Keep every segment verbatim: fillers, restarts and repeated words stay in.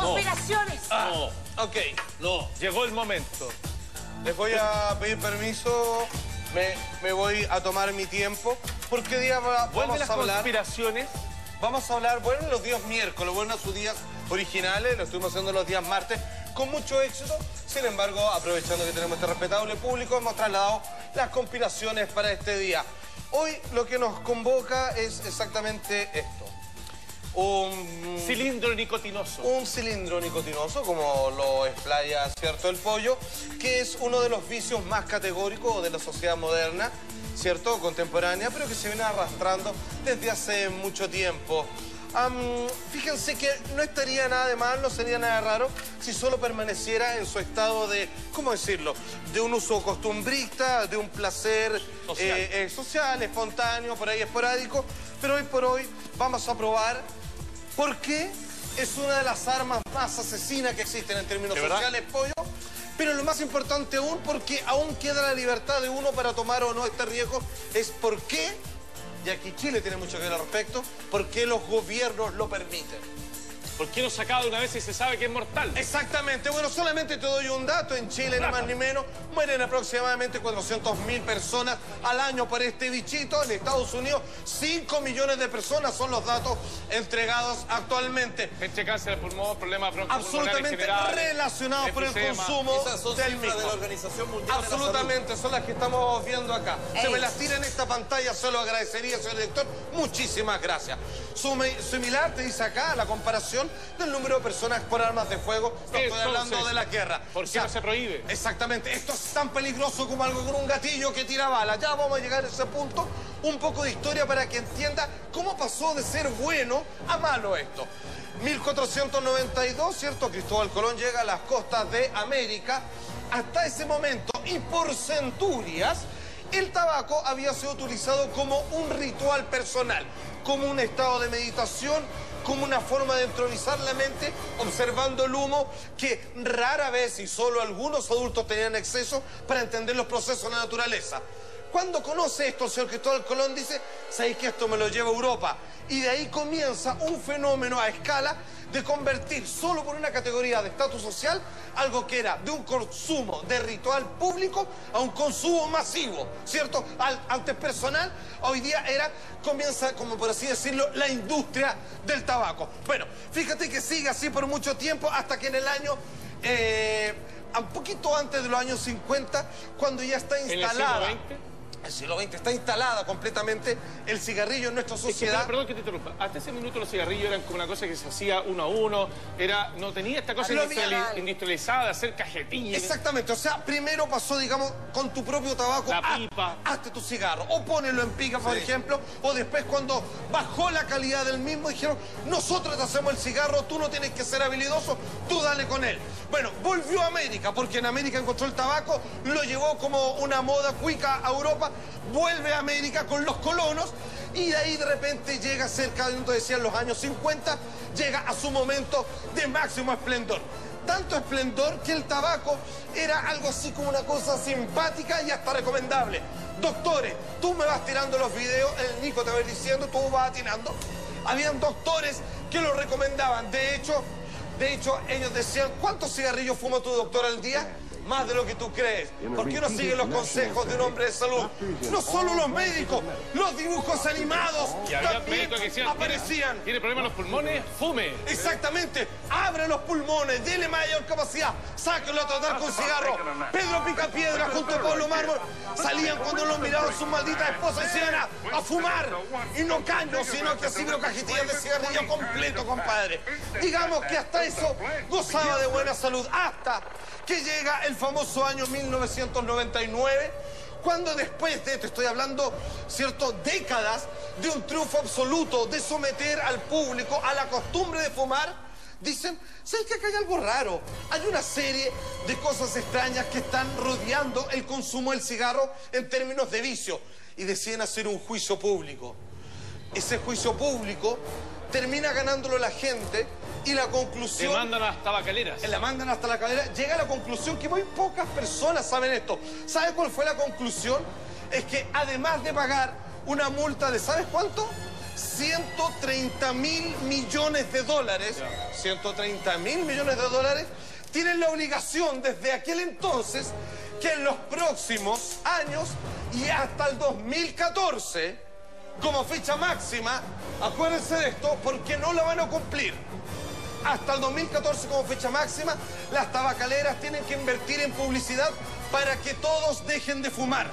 conspiraciones. No. Ah, no. Ok. No. Llegó el momento. Les voy a pedir permiso. Me, me voy a tomar mi tiempo. Porque día va, vamos las a hablar... conspiraciones? Vamos a hablar, bueno, los días miércoles, bueno, sus días originales, lo estuvimos haciendo los días martes, con mucho éxito. Sin embargo, aprovechando que tenemos este respetable público, hemos trasladado las conspiraciones para este día. Hoy lo que nos convoca es exactamente esto. Un cilindro nicotinoso. Un cilindro nicotinoso, como lo explaya, ¿cierto?, el pollo, que es uno de los vicios más categóricos de la sociedad moderna, ¿cierto?, contemporánea, pero que se viene arrastrando desde hace mucho tiempo. Um, fíjense que no estaría nada de mal, no sería nada raro si solo permaneciera en su estado de, ¿cómo decirlo?, de un uso costumbrista, de un placer social, eh, eh, social espontáneo, por ahí esporádico, pero hoy por hoy vamos a probar por qué es una de las armas más asesinas que existen en términos sociales, pollo. Pero lo más importante aún, porque aún queda la libertad de uno para tomar o no este riesgo, es por qué, y aquí Chile tiene mucho que ver al respecto, por qué los gobiernos lo permiten. ¿Por qué no sacado de una vez y se sabe que es mortal? Exactamente. Bueno, solamente te doy un dato. En Chile, ni más ni menos, mueren aproximadamente cuatrocientas mil personas al año por este bichito. En Estados Unidos, cinco millones de personas son los datos entregados actualmente. Gente cáncer de pulmón, problemas absolutamente relacionados por el consumo Esas son del mismo. de la Organización Mundial Absolutamente, de la Salud. son las que estamos viendo acá. Ey. Se me las tira en esta pantalla, se lo agradecería, señor director. Muchísimas gracias. Sumi- Similar, te dice acá, la comparación del número de personas por armas de fuego. No estoy hablando de la guerra. ¿Por qué o sea, no se prohíbe? Exactamente. Esto es tan peligroso como algo con un gatillo que tira balas. Ya vamos a llegar a ese punto. Un poco de historia para que entienda cómo pasó de ser bueno a malo esto. mil cuatrocientos noventa y dos, ¿cierto? Cristóbal Colón llega a las costas de América. Hasta ese momento, y por centurias, el tabaco había sido utilizado como un ritual personal, como un estado de meditación, como una forma de entronizar la mente, observando el humo, que rara vez y solo algunos adultos tenían acceso para entender los procesos de la naturaleza. Cuando conoce esto, el señor Cristóbal Colón dice, ¿sabéis que esto me lo lleva a Europa? Y de ahí comienza un fenómeno a escala de convertir solo por una categoría de estatus social algo que era de un consumo de ritual público a un consumo masivo, ¿cierto? Al, antes personal, hoy día era, comienza, como por así decirlo, la industria del tabaco. Bueno, fíjate que sigue así por mucho tiempo hasta que en el año... Eh, un poquito antes de los años cincuenta, cuando ya está instalada... ¿En el siglo veinte? El siglo veinte está instalada completamente el cigarrillo en nuestra sociedad. Es que, perdón que te interrumpa. Hasta ese minuto los cigarrillos eran como una cosa que se hacía uno a uno. Era, no tenía esta cosa industriali industrializada de hacer cajetillas. Exactamente. O sea, primero pasó, digamos, con tu propio tabaco. La pipa. Hazte tu cigarro. O ponelo en pica, por sí. ejemplo. O después, cuando bajó la calidad del mismo, dijeron, nosotros te hacemos el cigarro, tú no tienes que ser habilidoso, tú dale con él. Bueno, volvió a América, porque en América encontró el tabaco, lo llevó como una moda cuica a Europa. Vuelve a América con los colonos y de ahí de repente llega cerca de, decían, los años cincuenta, llega a su momento de máximo esplendor. Tanto esplendor que el tabaco era algo así como una cosa simpática y hasta recomendable. Doctores, tú me vas tirando los videos, el Nico te va a ir diciendo, tú vas atinando. Habían doctores que lo recomendaban. De hecho, de hecho, ellos decían, ¿cuántos cigarrillos fuma tu doctor al día? Más de lo que tú crees. ¿Por qué no siguen los consejos de un hombre de salud? No solo los médicos, los dibujos animados también que decían, aparecían. ¿Tiene, ¿Tiene problemas en los pulmones? ¡Fume! Exactamente. Abre los pulmones, dele mayor capacidad, sáquenlo a tratar con cigarro. Pedro Picapiedra junto a Pablo Mármol salían cuando los miraban sus malditas esposas y se iban a, a fumar. Y no caños, sino que así, pero cajetillas de cigarrillo completo, compadre. Digamos que hasta eso gozaba de buena salud. Hasta que llega el famoso año mil novecientos noventa y nueve, cuando después de, te estoy hablando, cierto, décadas de un triunfo absoluto de someter al público a la costumbre de fumar, dicen, ¿sabes que acá hay algo raro? Hay una serie de cosas extrañas que están rodeando el consumo del cigarro en términos de vicio. Y deciden hacer un juicio público. Ese juicio público termina ganándolo la gente y la conclusión... Te mandan hasta bacaleras. La mandan hasta la calera. Llega a la conclusión que muy pocas personas saben esto. ¿Sabes cuál fue la conclusión? Es que además de pagar una multa de, ¿sabes cuánto? ciento treinta mil millones de dólares, ciento treinta mil millones de dólares, tienen la obligación desde aquel entonces que en los próximos años y hasta el dos mil catorce, como fecha máxima, acuérdense de esto porque no la van a cumplir. Hasta el dos mil catorce como fecha máxima, las tabacaleras tienen que invertir en publicidad para que todos dejen de fumar.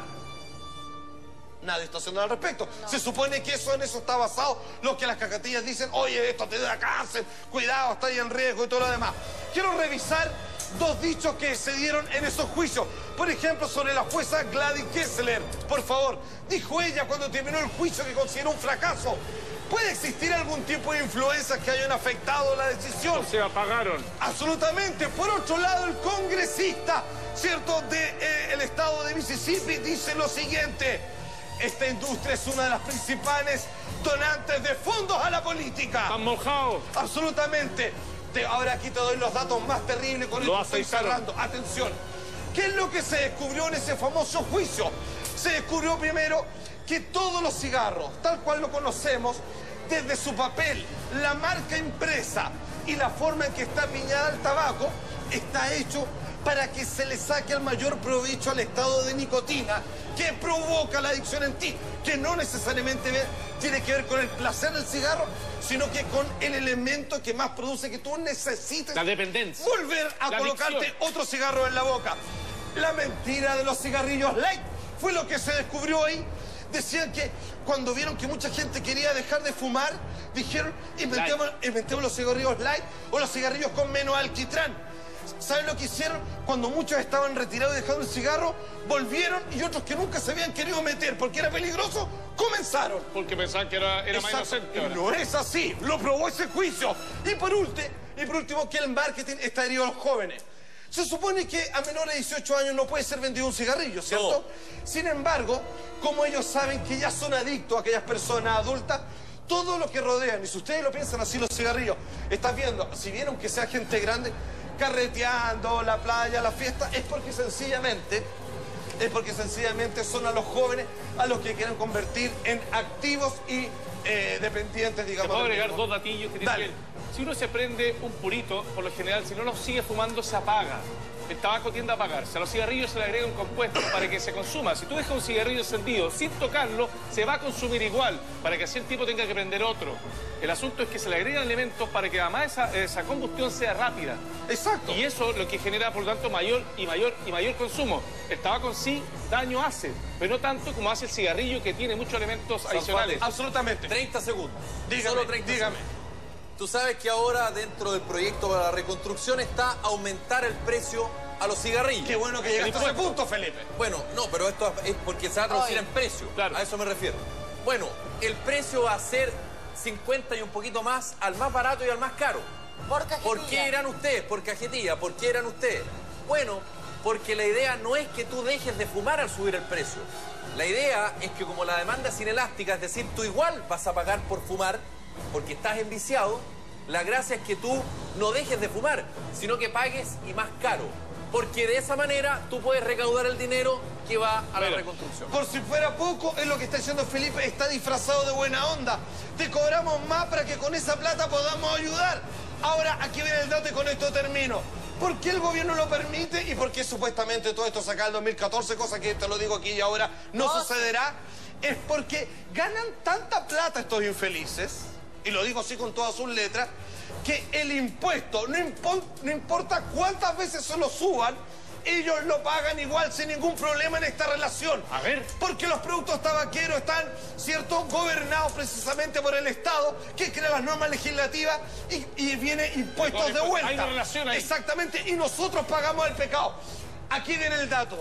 Nadie está haciendo nada al respecto. No. Se supone que eso en eso está basado lo que las cacatillas dicen, oye, esto te da cáncer, cuidado, está ahí en riesgo y todo lo demás. Quiero revisar dos dichos que se dieron en esos juicios. Por ejemplo, sobre la jueza Gladys Kessler, por favor. Dijo ella cuando terminó el juicio que consideró un fracaso: ¿puede existir algún tipo de influencias que hayan afectado la decisión? O sea, apagaron. Absolutamente. Por otro lado, el congresista, ¿cierto?, del de, eh, estado de Mississippi dice lo siguiente: esta industria es una de las principales donantes de fondos a la política. ¿Están mojados? Absolutamente. Te, ahora aquí te doy los datos más terribles con esto estoy cerrando. Atención. ¿Qué es lo que se descubrió en ese famoso juicio? Se descubrió primero que todos los cigarros, tal cual lo conocemos, desde su papel, la marca impresa y la forma en que está piñada el tabaco, está hecho para que se le saque el mayor provecho al estado de nicotina que provoca la adicción en ti, que no necesariamente tiene que ver con el placer del cigarro, sino que con el elemento que más produce que tú necesites la dependencia, volver a la colocarte adicción. Otro cigarro en la boca. La mentira de los cigarrillos light fue lo que se descubrió ahí. Decían que cuando vieron que mucha gente quería dejar de fumar, dijeron, inventemos, inventemos los cigarrillos light o los cigarrillos con menos alquitrán. ¿Saben lo que hicieron? Cuando muchos estaban retirados y dejando el cigarro, volvieron, y otros que nunca se habían querido meter porque era peligroso, comenzaron. Porque pensaban que era, era más inocente. Ahora. No es así, lo probó ese juicio. Y por último, y por último que el marketing está dirigido a los jóvenes. Se supone que a menores de dieciocho años no puede ser vendido un cigarrillo, ¿cierto? No. Sin embargo, como ellos saben que ya son adictos a aquellas personas adultas, todo lo que rodean, y si ustedes lo piensan así, los cigarrillos, estás viendo, si vieron que sea gente grande carreteando, la playa, la fiesta, es porque sencillamente, es porque sencillamente son a los jóvenes a los que quieren convertir en activos y eh, dependientes, digamos. ¿Te puedo agregar dos datillos que tienen Dale. que... Si uno se prende un purito, por lo general, si no lo sigue fumando, se apaga. El tabaco tiende a apagarse. A los cigarrillos se le agrega un compuesto para que se consuma. Si tú dejas un cigarrillo encendido sin tocarlo, se va a consumir igual, para que así el tipo tenga que prender otro. El asunto es que se le agregan elementos para que además esa, esa combustión sea rápida. Exacto. Y eso es lo que genera, por lo tanto, mayor y mayor y mayor consumo. El tabaco en sí daño hace, pero no tanto como hace el cigarrillo, que tiene muchos elementos adicionales. Absolutamente. treinta segundos. Dígame, Solo treinta dígame. segundos. Tú sabes que ahora dentro del proyecto para la reconstrucción está aumentar el precio a los cigarrillos. Qué bueno que llegaste a ese punto, Felipe. Bueno, no, pero esto es porque se va a traducir en precio. Claro. A eso me refiero. Bueno, el precio va a ser cincuenta y un poquito más al más barato y al más caro. Por cajetilla. ¿Por qué eran ustedes? Por cajetilla. ¿Por qué eran ustedes? Bueno, porque la idea no es que tú dejes de fumar al subir el precio. La idea es que como la demanda es inelástica, es decir, tú igual vas a pagar por fumar porque estás enviciado, la gracia es que tú no dejes de fumar, sino que pagues y más caro. Porque de esa manera tú puedes recaudar el dinero que va a la Mira, reconstrucción. Por si fuera poco, es lo que está diciendo Felipe, está disfrazado de buena onda. Te cobramos más para que con esa plata podamos ayudar. Ahora, aquí viene el dato y con esto termino. ¿Por qué el gobierno lo permite y por qué supuestamente todo esto saca el dos mil catorce, cosa que te lo digo aquí y ahora no ¿Vos? sucederá? Es porque ganan tanta plata estos infelices, y lo digo así con todas sus letras, que el impuesto, no, impo no importa cuántas veces se lo suban, ellos lo pagan igual sin ningún problema en esta relación. A ver. Porque los productos tabaqueros están, ¿cierto?, gobernados precisamente por el Estado, que crea las normas legislativas y, y viene impuestos Hay de vuelta. una relación ahí. Exactamente, y nosotros pagamos el pecado. Aquí viene el dato.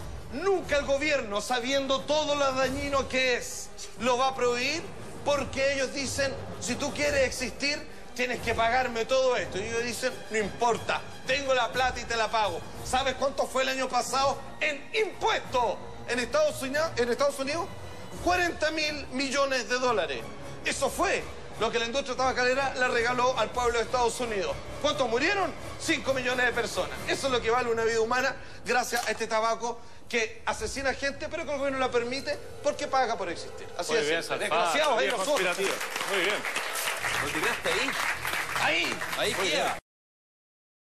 Nunca el gobierno, sabiendo todo lo dañino que es, lo va a prohibir, porque ellos dicen, si tú quieres existir, tienes que pagarme todo esto. Y ellos dicen, no importa, tengo la plata y te la pago. ¿Sabes cuánto fue el año pasado en impuestos en Estados Unidos? En Estados Unidos, cuarenta mil millones de dólares. Eso fue. lo que la industria tabacalera le regaló al pueblo de Estados Unidos. ¿Cuántos murieron? cinco millones de personas. Eso es lo que vale una vida humana gracias a este tabaco que asesina gente, pero que el gobierno la permite porque paga por existir. Así Muy es. bien, Salfate, Desgraciados teoría ellos son. conspirativa. Muy bien. ¿Lo tiraste ahí? Ahí. Ahí queda.